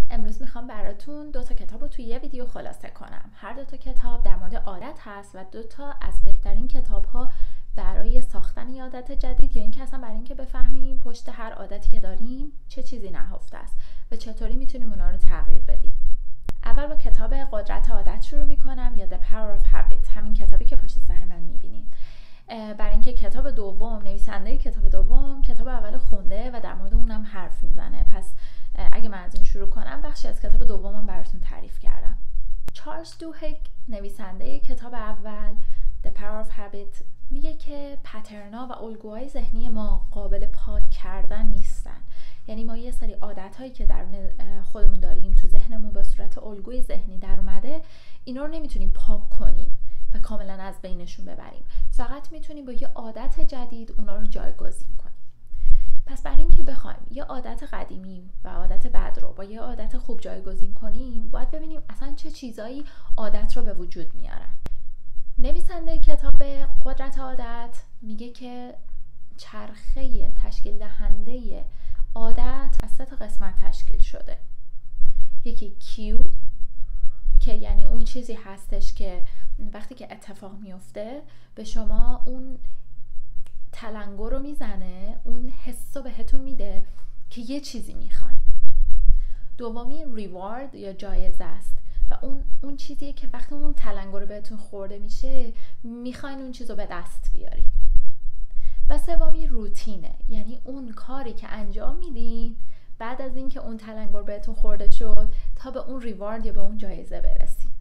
امروز میخوام براتون 2 کتاب رو توی یه ویدیو خلاصه کنم. هر 2 کتاب در مورد عادت هست و 2 از بهترین کتاب ها برای ساختن یه عادت جدید یا اینکه اصلا برای اینکه بفهمیم پشت هر عادتی که داریم چه چیزی نهفته است و چطوری میتونیم اونا رو تغییر بدیم. اول با کتاب قدرت عادت شروع میکنم یا The Power of Habit، همین کتابی که پشت سر من میبینید. برای اینکه کتاب دوم، نویسنده کتاب دوم کتاب اول خونده و در مورد اونم حرف میزنه، پس اگه من از این شروع کنم بخشی از کتاب دومم براتون تعریف کردم. چارلز دوهیگ نویسنده کتاب اول The Power of Habit میگه که پترنا و الگوهای ذهنی ما قابل پاک کردن نیستن. یعنی ما یه سری عادت‌هایی که در خودمون داریم تو ذهنمون به صورت الگوی ذهنی در اومده، اینا رو نمیتونیم پاک کنیم و کاملا از بینشون ببریم. فقط میتونیم با یه عادت جدید اونا رو جایگزین کنیم. پس برای اینکه بخوایم یه عادت قدیمی و عادت بد رو با یه عادت خوب جایگزین کنیم، باید ببینیم اصلا چه چیزایی عادت رو به وجود میارن. نویسنده کتاب قدرت عادت میگه که چرخه تشکیل دهنده عادت از 3 قسمت تشکیل شده. یکی Q که یعنی اون چیزی هستش که وقتی که اتفاق میفته به شما اون تلنگر رو میزنه، اون حس رو بهتون میده که یه چیزی میخواین. دومی ریوارد یا جایزه است و اون چیزیه که وقتی اون تلنگر بهتون خورده میشه میخواین اون چیز رو به دست بیاری. و سومی روتینه، یعنی اون کاری که انجام میدین بعد از اینکه اون تلنگر بهتون خورده شد تا به اون ریوارد یا به اون جایزه برسید.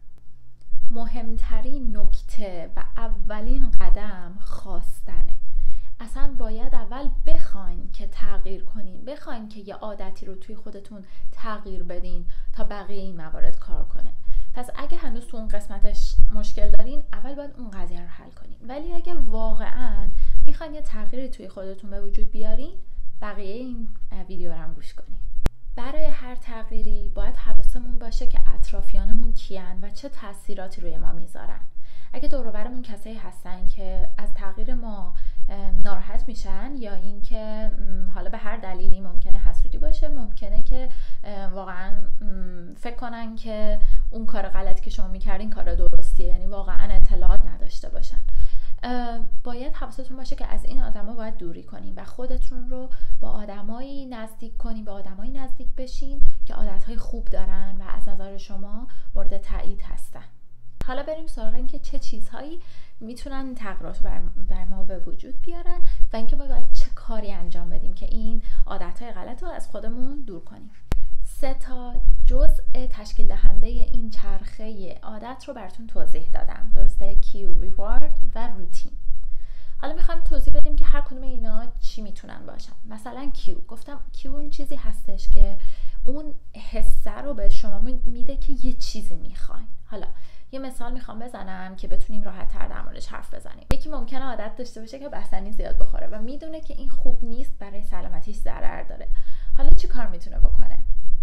مهمترین نکته و اولین قدم خواستنه. اصلا باید اول بخواین که تغییر کنین، بخواین که یه عادتی رو توی خودتون تغییر بدین تا بقیه این موارد کار کنه. پس اگه هنوز تو اون قسمتش مشکل دارین، اول باید اون قضیه رو حل کنین. ولی اگه واقعا میخواین یه تغییری توی خودتون به وجود بیارین، بقیه این ویدیو رو هم گوش کنین. برای هر تغییری باید حواسمون باشه که اطرافیانمون کیان و چه تاثیراتی روی ما میذارن. اگه دور و برمون کسایی هستن که از تغییر ما ناراحت میشن یا اینکه حالا به هر دلیلی، ممکنه حسودی باشه، ممکنه که واقعا فکر کنن که اون کار غلطی که شما میکردین کار درستیه، یعنی واقعا اطلاعات نداشته باشن، باید حواستون باشه که از این آدما باید دوری کنین و خودتون رو با آدمایی نزدیک کنین، با آدمایی نزدیک بشین که عادتهای خوب دارن و از نظر شما مورد تایید هستن. حالا بریم سراغ این که چه چیزهایی میتونن این تغییرات رو در ما به وجود بیارن و اینکه باید چه کاری انجام بدیم که این عادتهای غلط رو از خودمون دور کنیم. 3 جزء تشکیل دهنده این چرخه عادت رو براتون توضیح دادم، درسته؟ کیو، ریوارد و روتین. حالا میخوایم توضیح بدیم که هر کدوم اینا چی میتونن باشن. مثلا کیو، گفتم کیو اون چیزی هستش که اون حسه رو به شما میده که یه چیزی میخواین. حالا یه مثال میخوام بزنم که بتونیم راحت تر در موردش حرف بزنیم. یکی ممکنه عادت داشته باشه که بستنی زیاد بخوره و میدونه که این خوب نیست، برای سلامتیش ضرر داره. حالا چی کار میتونه بکنه؟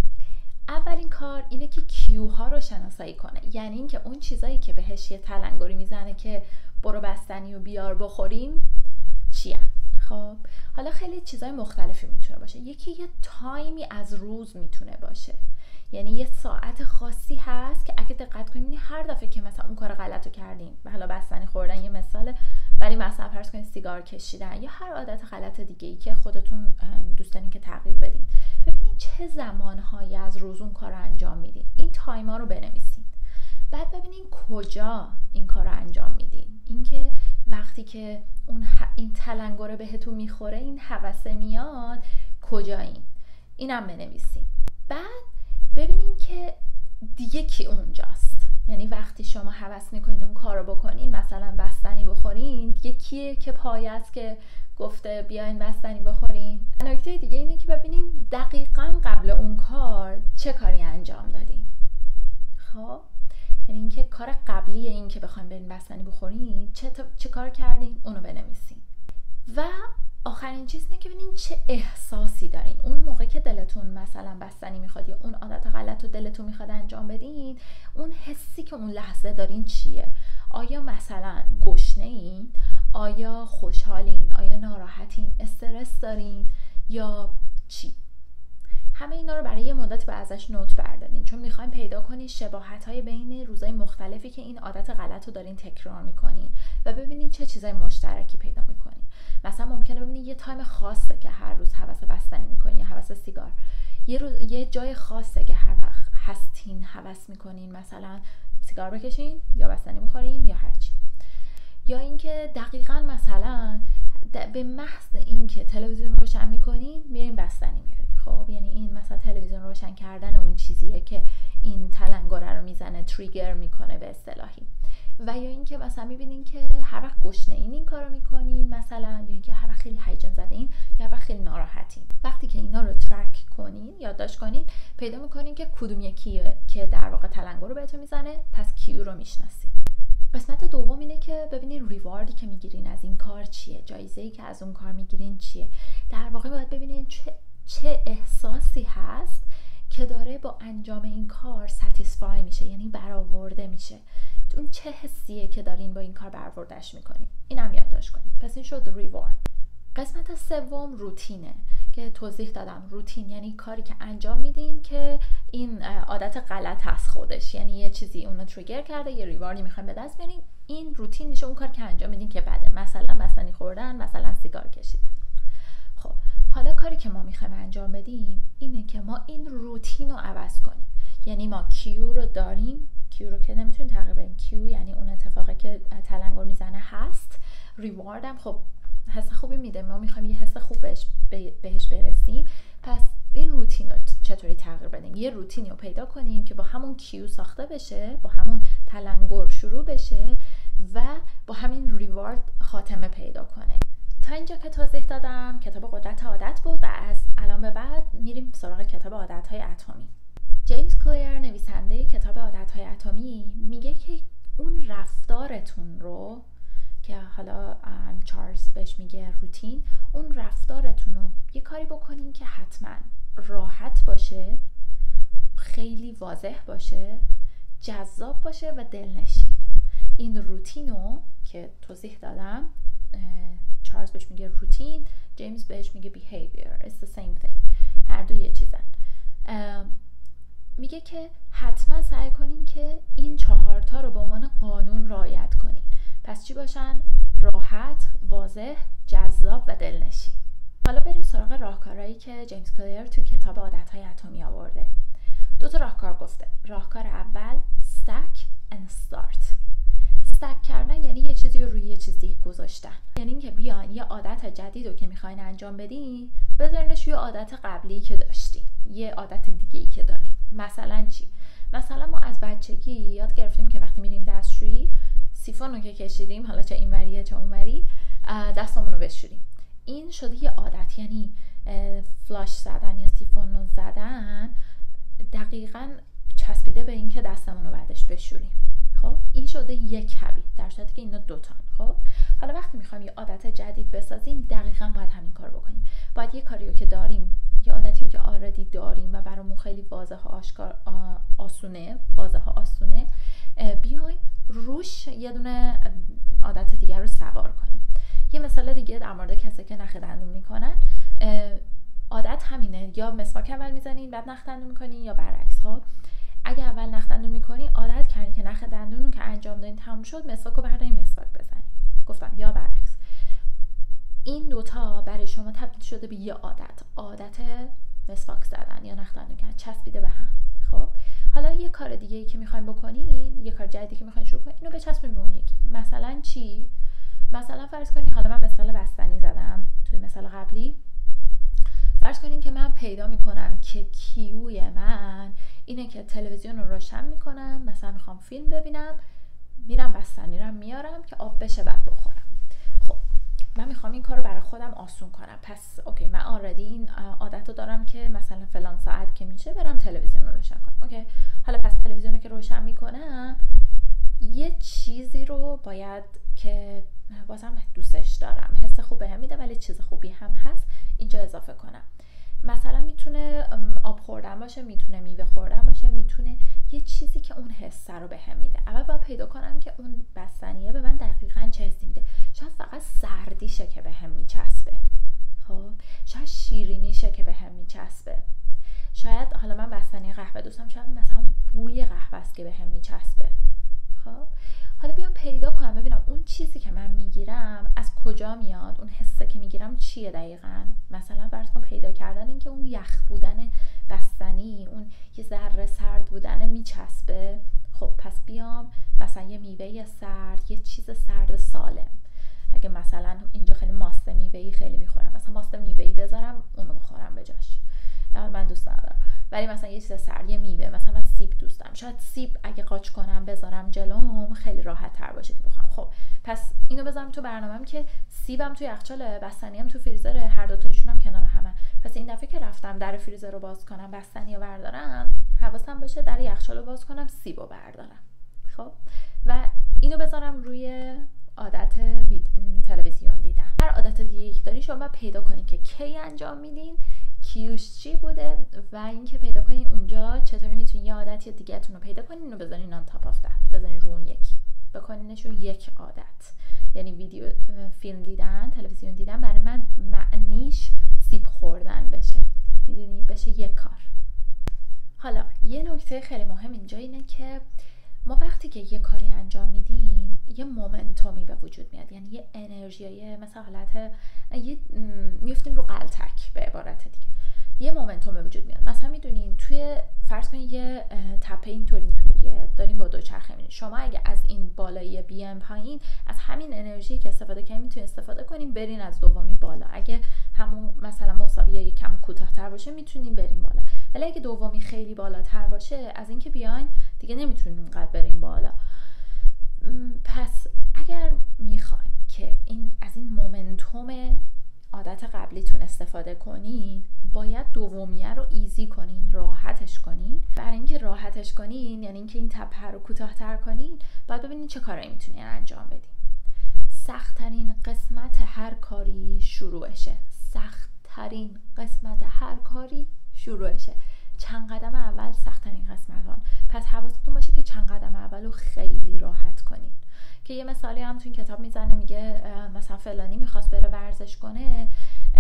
اولین کار اینه که کیوها رو شناسایی کنه، یعنی اینکه اون چیزایی که بهش یه تلنگری میزنه که برو بستنی و بیار بخوریم چیه؟ خب حالا خیلی چیزای مختلفی میتونه باشه. یکی یه تایمی از روز میتونه باشه، یعنی یه ساعت خاصی هست که اگه دقت کنین هر دفعه که مثلا اون کار غلطو کردین، حالا بستنی خوردن یه مثاله، ولی مثلا فرض کنین سیگار کشیدن یا هر عادت غلط دیگه‌ای که خودتون دوست دارین که تغییر بدین، ببینین چه زمانهایی از روز اون کارو انجام میدین. این تایما رو بنویسین. بعد ببینین کجا این کارو انجام میدین. اینکه وقتی که این تلنگره بهتون میخوره، این هوسه میاد، کجایین؟ اینم بنویسین. بعد ببینین که دیگه کی اونجاست. یعنی وقتی شما هوس میکنین اون کارو بکنین، مثلا بستنی بخورین، دیگه کیه که پایه است که گفته بیاین بستنی بخورین؟ نکته دیگه اینه که ببینین دقیقاً قبل اون کار چه کاری انجام دادین. خب یعنی اینکه کار قبلی این که بخواین برین بستنی بخورین چه کار کردین، اونو بنویسین. و آخرین چیز اینه که ببینین چه احساسی دارین اون موقع که دلتون مثلا بستنی میخواد یا اون عادت غلط رو دلتون میخواد انجام بدین. اون حسی که اون لحظه دارین چیه؟ آیا مثلا گشنه‌این؟ آیا خوشحالین؟ آیا ناراحتین؟ استرس دارین یا چی؟ همه اینا رو برای یه مدت به ازش نوت بردارین، چون میخواین پیدا کنین شباهت‌های بین روزهای مختلفی که این عادت غلط رو دارین تکرار میکنین و ببینین چه چیزای مشترکی پیدا میکنین. مثلا ممکنه ببینین یه تایم خاصه که هر روز هوس بستنی میکنین یا هوس سیگار، یه جای خاصه که هر وقت هستین هوس میکنین، مثلا سیگار بکشین یا بستنی بخورین یا هرچی. یا اینکه دقیقاً مثلا به محض اینکه تلویزیون روشن میکنین میرین بستنی میارین. خب یعنی این مثلا تلویزیون روشن کردن اون چیزیه که این تلنگره رو میزنه، تریگر میکنه به اصطلاحی. و یا اینکه مثلا میبینین که هر وقت گشنه‌این این کارو میکنین، مثلا یا اینکه هر وقت خیلی هیجان زده این یا هر وقت خیلی ناراحتین. وقتی که اینا رو ترک کنین، یادداشت کنین، پیدا میکنین که کدوم یکیه که در واقع تلنگر رو بهتون میزنه، پس کیو رو میشناسین. قسمت دوم اینه که ببینین ریواردی که میگیرین از این کار چیه، جایزه‌ای که از اون کار میگیرین چیه. در واقع باید ببینین چه احساسی هست که داره با انجام این کار ساتیسفای میشه، یعنی برآورده میشه. اون چه حسیه که دارین با این کار برآوردهش میکنین. اینم یادداشت کنین. پس این شد ریوارد. قسمت سوم روتینه که توضیح دادم. روتین یعنی کاری که انجام میدین که این عادت غلط هست خودش، یعنی یه چیزی اونو تریگر کرده، یه ریواردی میخواین به دست بیارین، این روتین میشه اون کاری که انجام میدین که بده، مثلا بستنی خوردن، مثلا سیگار کشیدن. خب حالا کاری که ما میخوایم انجام بدیم اینه که ما این روتین رو عوض کنیم. یعنی ما کیو رو داریم، کیو رو که نمیتونیم تغییر بدیم، کیو یعنی اون اتفاقی که تلنگر میزنه هست. ریوارد هم خب حس خوبی میده، ما میخوایم یه حس خوب بهش برسیم. پس این روتین رو چطوری تغییر بدیم؟ یه روتینی رو پیدا کنیم که با همون کیو ساخته بشه، با همون تلنگر شروع بشه و با همین ریوارد خاتمه پیدا کنه. تا اینجا که توضیح دادم کتاب قدرت عادت بود و از الان به بعد میریم سراغ کتاب عادت‌های اتمی. جیمز کلیر نویسنده کتاب عادت‌های اتمی میگه که اون رفتارتون رو که حالا چارلز بهش میگه روتین، اون رفتارتون رو یه کاری بکنین که حتما راحت باشه، خیلی واضح باشه، جذاب باشه و دلنشین. این روتین رو که توضیح دادم، چارلز بهش میگه روتین، جیمز بهش میگه behavior. It's the same thing. هر دو یه چیزن. میگه که حتما سعی کنین که این 4 تا رو به عنوان قانون رعایت کنین. پس چی باشن؟ راحت، واضح، جذاب و دلنشین. حالا بریم سراغ راهکارهایی که جیمز کلیر تو کتاب عادت‌های اتمی آورده. 2 تا راهکار گفته. راهکار اول stack and start. استک کردن یعنی یه چیزی رو روی یه چیز دیگه گذاشتن. یعنی اینکه بیان یه عادت جدید رو که میخواین انجام بدین بذارینش روی عادت قبلی که داشتین، یه عادت دیگه‌ای که دارین. مثلا چی؟ مثلا ما از بچگی یاد گرفتیم که وقتی میریم دستشویی سیفون رو که کشیدیم، حالا چه اینوریه چه اونوری، دستمون رو بشوریم. این شده یه عادت، یعنی فلاش زدن یا سیفون رو زدن دقیقاً چسبیده به این که دستمون رو بعدش بشوریم. خب این شده یک هابیت، در صورتی که اینا 2 تان. خب حالا وقتی میخوایم یه عادت جدید بسازیم دقیقاً باید همین کار بکنیم. باید یه کاری رو که داریم، یه عادتی رو که آردی داریم و برامون خیلی واضح و آشکار آسونه، بیایم روش یه دونه عادت دیگر رو سوار کنیم. یه مثال دیگه در مورد کسی که نخ دندون میکنن، عادت همینه، یا مسواک اول میزنین بعد نخ دندون میکنین یا برعکس. خب اگه اول نخ دندون میکنین عادت کردین که نخ دندون رو که انجام دادین تموم شد مسواک رو بردارین مسواک بزنین. گفتم یا برعکس. این 2 تا برای شما تبدیل شده به یه عادت مسواک زدن یا نخ دندون کردن، چسبیده به هم. خب حالا یه کار دیگه‌ای که میخواین بکنین، یه کار جدیدی که میخواین شروع کنین، اینو بچسبین به اون یکی. مثلا چی؟ مثلا فرض کنین حالا من مثال بستنی زدم توی مثال قبلی. فرض کنین که من پیدا میکنم که کیوی من اینه که تلویزیون رو روشن میکنم، مثلا میخوام فیلم ببینم، میرم بستنی رو میارم که آب بشه بعد بخورم. خب من میخوام این کار رو برای خودم آسون کنم. پس اوکی، من آردی این عادت رو دارم که مثلا فلان ساعت که میشه برم تلویزیون رو روشن کنم. اوکی، حالا پس تلویزیون رو که روشن میکنم یه چیزی رو باید که بازم دوستش دارم، حس خوب بهم میده ولی چیز خوبی هم هست، اینجا اضافه کنم. مثلا میتونه آب خوردن باشه، میتونه میوه خوردن باشه، میتونه یه چیزی که اون حس رو بهم میده. اول باید پیدا کنم که اون بستنیه به من دقیقاً چه حسی میده. شاید فقط سردیشه که بهم میچسبه، خب شاید شیرینیشه که بهم میچسبه، شاید حالا من بستنی قهوه دوستم، شاید مثلا بوی قهوه است که بهم میچسبه. خب حالا بیام پیدا کنم ببینم اون چیزی که من میگیرم از کجا میاد، اون حسه که میگیرم چیه دقیقاً. مثلا فرض کن پیدا کردن این که اون یخ بودن بستنی، اون یه ذره سرد بودن میچسبه. خب پس بیام مثلا یه میوه سرد، یه چیز سرد سالم، اگه مثلا اینجا خیلی ماست میوه‌ای خیلی میخورم، مثلا ماست میوه‌ای بذارم اونو بخورم به جاش، من دوست ندارم. ولی مثلا یه چیز سرد، یه میوه، مثلا من سیب دوستم، شاید سیب اگه قاچ کنم بذارم جلوم خیلی راحت تر باشه که بخورم. خب پس اینو بذارم تو برنامه‌ام که سیبم تو یخچاله، بستنیام تو فریزره، هر دو تایشون هم کنار همه. پس این دفعه که رفتم در فریزر رو باز کنم، بستنیو بردارم، حواسم باشه در یخچال رو باز کنم، سیبو بردارم. خب و اینو بذارم روی عادت تلویزیون دیدن. هر عادت دیگه‌ای که دارین شما پیدا کنین که کی انجام میدین، کیوش چی بوده، و اینکه پیدا کنین اونجا چطوری میتونین یه عادت یا دیگه‌تون رو پیدا کنین و بذارین آن تاپ آف دت، بذارین رو اون یکی، بکنینش رو یک عادت. یعنی ویدیو فیلم دیدن، تلویزیون دیدن برای من معنیش سیب خوردن بشه، میدونی، بشه یک کار. حالا یه نکته خیلی مهم اینجا اینه که ما وقتی که یه کاری انجام میدیم یه مومنتومی به وجود میاد، یعنی یه انرژی، مثلا حالت میفتیم رو غلطک، به عبارت دیگه یه مومنتوم به وجود میاد. مثلا میدونین توی فرض کنین یه تپه اینطوریه دارین با دوچرخه میرین، شما اگه از این بالایی بیاین پایین، از همین انرژی که استفاده کنین میتونین استفاده کنین برین از دومی بالا. اگه همون مثلا مساویه یک کم کوتاه‌تر باشه میتونین برین بالا، ولی اگه دومی خیلی بالاتر باشه از اینکه بیاین دیگه نمیتونین اونقدر برین بالا. پس اگر میخواین که از این مومنتوم عادت قبلیتون استفاده کنین، باید دومیه رو ایزی کنین، راحتش کنین. برای اینکه راحتش کنین، یعنی اینکه این تپه رو کوتاه‌تر کنین، باید ببینین چه کارایی میتونین انجام بدین. سخت‌ترین قسمت هر کاری شروعشه. سخت‌ترین قسمت هر کاری شروعشه. چند قدم اول سخت‌ترین قسمتان. پس حواستون باشه که چند قدم اول رو خیلی راحت کنین. که یه مثالی هم تو این کتاب میزنه، میگه مثلا فلانی میخواست بره ورزش کنه،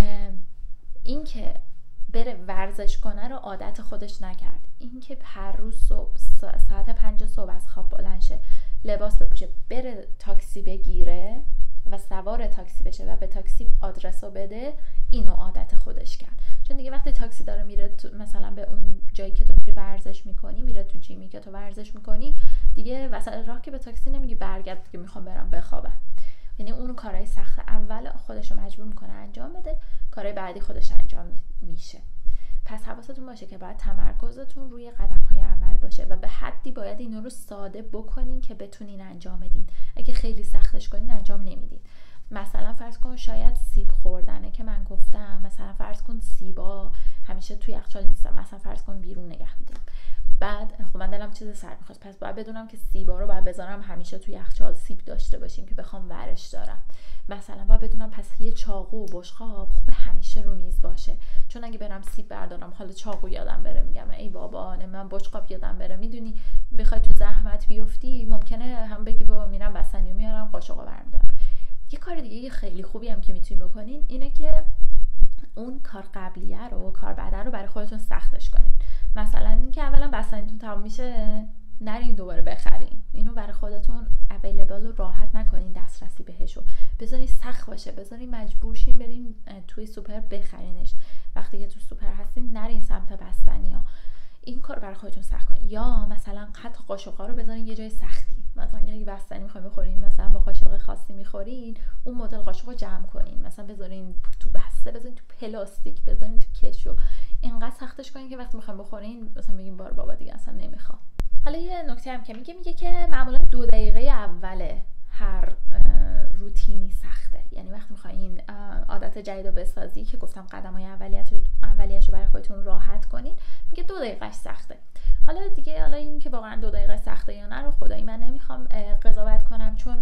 این که بره ورزش کنه رو عادت خودش نکرد. این که هر روز صبح ساعت 5 صبح از خواب بلند شه، لباس بپوشه، بره تاکسی بگیره و سوار تاکسی بشه و به تاکسی آدرس رو بده، اینو عادت خودش کرد. چون دیگه وقتی تاکسی داره میره مثلا به اون جایی که تو میری ورزش میکنی، میره تو جیمی که تو ورزش میکنی، دیگه وسط راه که به تاکسی نمیگی برگرد دیگه میخوام برم بخوابم. یعنی اون کارهای سخت اول خودش رو مجبور میکنه انجام بده، کارهای بعدی خودش انجام میشه. پس حواستون باشه که باید تمرکزتون روی قدم‌های اول باشه و به حدی باید اینا رو ساده بکنین که بتونین انجام بدین. اگه خیلی سختش کنین انجام نمیدین. مثلا فرض کن شاید سیب خوردنه که من گفتم، مثلا فرض کن سیبا همیشه توی یخچال نیستن، مثلا فرض کن بیرون نگه میدم. بعد خب من دلم چیز سرد میخواست، پس باید بدونم که سیبا رو باید بذارم همیشه توی یخچال، سیب داشته باشیم که بخوام ورش دارم. مثلا باید بدونم پس یه چاقو و بشقاب خوب همیشه رو میز باشه، چون اگه برم سیب بردارم حالا چاقو یادم بره، میگم ای بابا من بشقاب یادم بره. میدونی بخوای تو زحمت بیفتی ممکنه هم بگی بابا میرم بستنیو میارم قاشقو برمی‌دارم. یه کار دیگه خیلی خوبی هم که میتونین بکنین اینه که اون کار قبلیه رو، کار بعده رو برای خودتون سختش کنین. مثلا اینکه اولا بستنیتون تمام میشه نرین دوباره بخرین، اینو برای خودتون اویلیبل و راحت نکنین، دسترسی بهشو بذارین سخت باشه، بذارین مجبور شین برین توی سوپر بخرینش. وقتی که تو سوپر هستین نرین سمت بستنیا، این کار برای خودتون سخت کنین. یا مثلا حتی قاشق‌ها رو بذارین یه جای سختی، مثلا اگه بستنی میخواین بخورین، مثلا با قاشق خاصی میخورین، اون مدل قاشق رو جمع کنین، مثلا بذارین تو بسته، بذارین تو پلاستیک، بذارین تو کشو، اینقدر سختش کنین که وقتی میخواین بخورین مثلا بگین بابا دیگه اصلا نمیخوام. حالا یه نکته هم که میگه که معمولا 2 دقیقه اول هر روتینی سخته. یعنی وقتی میخواین عادت جدید رو بسازی که گفتم قدم‌های اولیه‌شو برای خودتون راحت کنین، میگه 2 دقیقه‌اش سخته. حالا این که واقعا 2 دقیقه سخته یا نه رو خدایی من نمیخوام قضاوت کنم، چون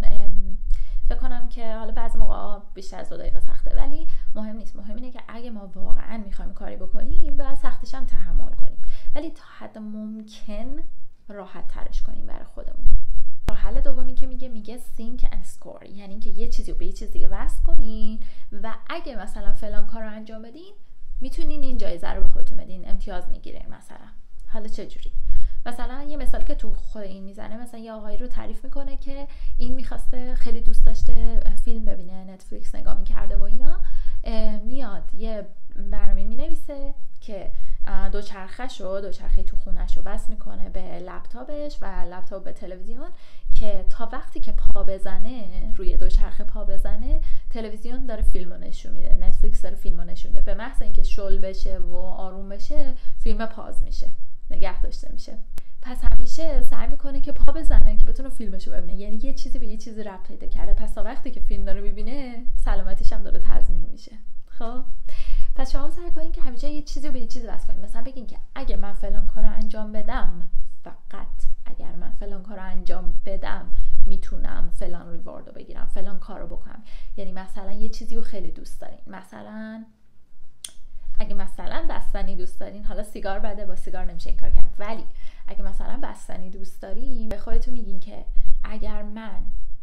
فکر کنم که حالا بعضی موقع بیشتر از 2 دقیقه سخته، ولی مهم نیست. مهم اینه که اگه ما واقعا میخوایم کاری بکنیم باید سختش هم تحمل کنیم، ولی تا حد ممکن راحت ترش کنیم برای خودمون. راه حل دومی که میگه think and score، یعنی که یه چیزی رو به یه چیز دیگه وصل کنین و اگه مثلا فلان کار رو انجام بدین میتونین این جایزه رو به خودتون بدین، امتیاز میگیرین مثلا. حالا چه جوری؟ مثلا یه مثالی که تو خود این میزنه، مثلا یه آقایی رو تعریف میکنه که این میخواسته، خیلی دوست داشته فیلم ببینه، نتفلیکس نگاه میکرده و اینا، میاد یه برنامه مینویسه که دوچرخه تو خونش رو بس میکنه به لپتاپش و لپتاپ به تلویزیون، که تا وقتی که پا بزنه روی دوچرخه پا بزنه، تلویزیون داره فیلمو نشون میده، نتفلیکس داره فیلمو نشون میده. به محض اینکه شل بشه و آروم بشه، فیلم پاز میشه، نگه داشته میشه. پس همیشه سعی میکنه که پا بزنه که بتونه فیلمشو ببینه، یعنی یه چیزی به یه چیزی ربط پیدا کرده، پس تا وقتی که فیلم داره میبینه سلامتیش هم داره تضمین میشه. خب پس شما سعی کنین که همیشه یه چیزی رو به یه چیزی وصل کنین. مثلا بگین که اگه من فلان کارو انجام بدم، فقط اگر من فلان کارو انجام بدم میتونم فلان ریواردو بگیرم، فلان کارو بکنم. یعنی مثلا یه چیزی رو خیلی دوست دارین، مثلا اگه مثلا بستنی دوست دارین، حالا سیگار بده، با سیگار نمیشه این کار کرد، ولی اگه مثلا بستنی دوست دارین، به خودتون میگین که اگر من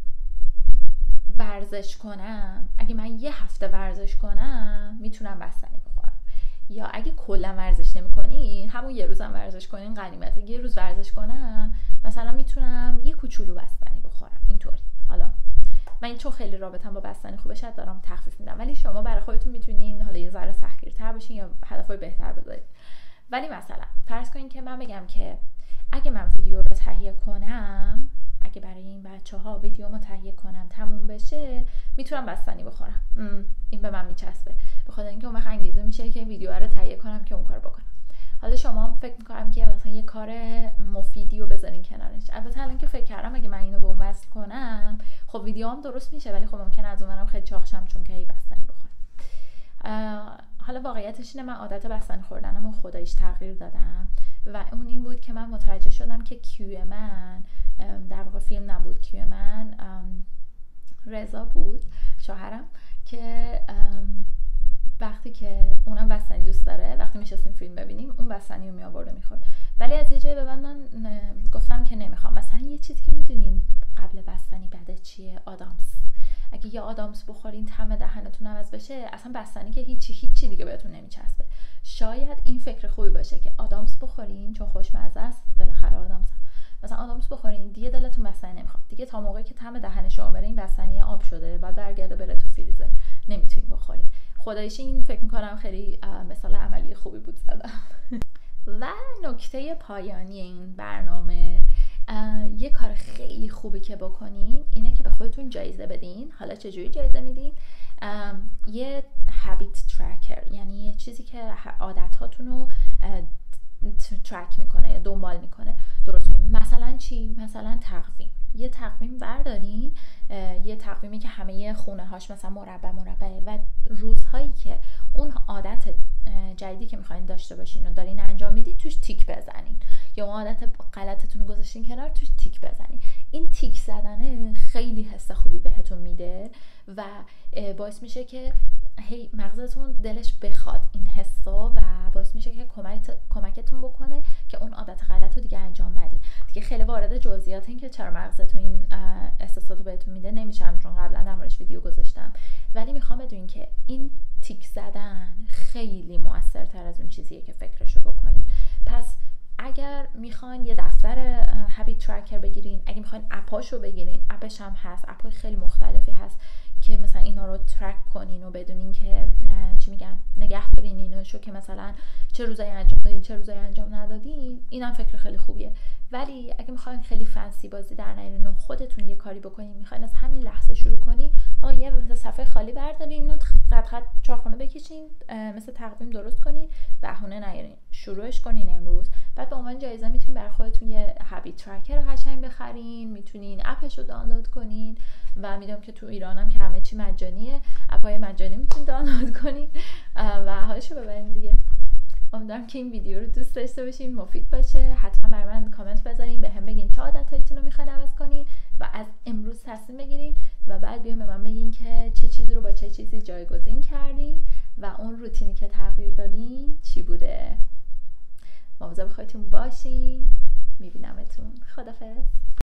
ورزش کنم، اگه من یه هفته ورزش کنم میتونم بستنی بخورم. یا اگه کلا ورزش نمی‌کنین، همون یه روزم ورزش کنین غنیمته. یه روز ورزش کنم مثلا میتونم یه کوچولو بستنی بخورم. اینطوری. حالا من چون خیلی رابطم با بستنی خوبه شاید دارم تخفیف میدم، ولی شما برای خودتون میتونین حالا یه ذره سختگیرتر بشین یا هدفای بهتر بذارید. ولی مثلا فرض کنین که من بگم که اگه من ویدیو رو تهیه کنم، اگه برای این بچه‌ها ویدیومو تهیه کنم تموم بشه، میتونم بستنی بخورم. این به من میچسبه، به خاطر اینکه اون وقت انگیزه میشه که ویدیو رو تهیه کنم که اون کارو بکنم. حالا شما هم فکر میکنم که مثلا یه کار مفیدی رو بذارین کنارش. البته الان که فکر کردم اگه من اینو به اون وصل کنم، خب ویدیوام درست میشه، ولی خب ممکنه از اونورم خیلی چاقشم چون که بستنی بخورم. حالا واقعیتش اینه من عادت بستنی خوردنم رو خداییش تغییر دادم و اون این بود که من متوجه شدم که کیو من در واقع فیلم نبود، کیو من رضا بود، شوهرم، که وقتی که اونم بستنی دوست داره، وقتی میشستیم فیلم ببینیم اون بستنی رو میآورد و میخورد. ولی از یه جایی به بعد من گفتم که نمیخوام. مثلا یه چیزی که میدونین قبل بستنی بده چیه؟ آدامس. اگه یه آدامس بخورین طعم دهنتون عوض بشه، اصلا بستنی که هیچی دیگه بهتون نمیچسبه. شاید این فکر خوبی باشه که آدامس بخورین چون خوشمزه است، بالاخره آدامس. مثلا آدامس بخورین دیگه دلتون بستنی نمیخواد. دیگه تا موقعی که طعم دهن شما بره این بستنی آب شده، بعد برگرده بره تو فریزر، نمیتونین بخورین. خداییش این فکر میکنم خیلی مثال عملی خوبی بود زدم. و نکته پایانی این برنامه، یه کار خیلی خوبی که بکنین اینه که به خودتون جایزه بدین. حالا چجوری جایزه میدین؟ یه هابیت ترکر، یعنی یه چیزی که عادتاتون رو ترک میکنه یا دنبال میکنه درست کنین. مثلا چی؟ مثلا تقویم. یه تقویم بردارین، یه تقویمی که همه خونه هاش مثلا مربع و روزهایی که اون عادت جدیدی که میخواین داشته باشین و دارین انجام میدین توش تیک بزنین، یا اون عادت غلطتون رو گذاشتین کنار توش تیک بزنین. این تیک زدنه خیلی حس خوبی بهتون میده و باعث میشه که هی مغزتون دلش بخواد این حسا و باعث میشه که کمکتون بکنه که اون عادت غلط رو دیگه انجام ندین. دیگه خیلی وارد جزئیات این که چرا مغزتون این احساسات رو بهتون میده نمیشم، چون قبلا در موردش ویدیو گذاشتم، ولی میخوام بدونین که این تیک زدن خیلی موثرتر از اون چیزیه که فکرشو بکنین. پس اگر میخواین یه دفتر هابیت ترکر بگیرین، اگه میخواین اپاشو بگیرین، اپش هم هست، اپای خیلی مختلفی هست که مثلا اینا رو ترک کنین و بدونین که چی میگن، نگه دارین ایناشو که مثلا چه روزایی انجام دادین چه روزایی انجام ندادین. اینم فکر خیلی خوبیه. ولی اگه میخواین خیلی فنسی بازی در نیارین و خودتون یه کاری بکنین، میخواین از همین لحظه شروع کنین، آقا یه صفحه خالی بردارین و قد چارخونه بکشین، مثل تقویم درست کنین، بهونه نیارین، شروعش کنین امروز. بعد به عنوان جایزه میتونین برای خودتون یه هابیت ترکر قشنگ بخرین، میتونین اپش رو دانلود کنین و میدونم که تو ایرانم که همه چی مجانیه، اپای مجانی میتونین دانلود کنین و حالشو ببرین دیگه. امیدوارم که این ویدیو رو دوست داشته باشین، مفید باشه. حتما برای من کامنت بذارین، بهم بگین چه عادتایتون رو میخواین عوض کنین و از امروز تصمیم بگیرین و بعد بیاین به من بگین که چه چیزی رو با چه چیزی جایگزین کردین و اون روتینی که تغییر دادین چی بوده. مواظب خودتون باشین. میبینمتون. خدافظ.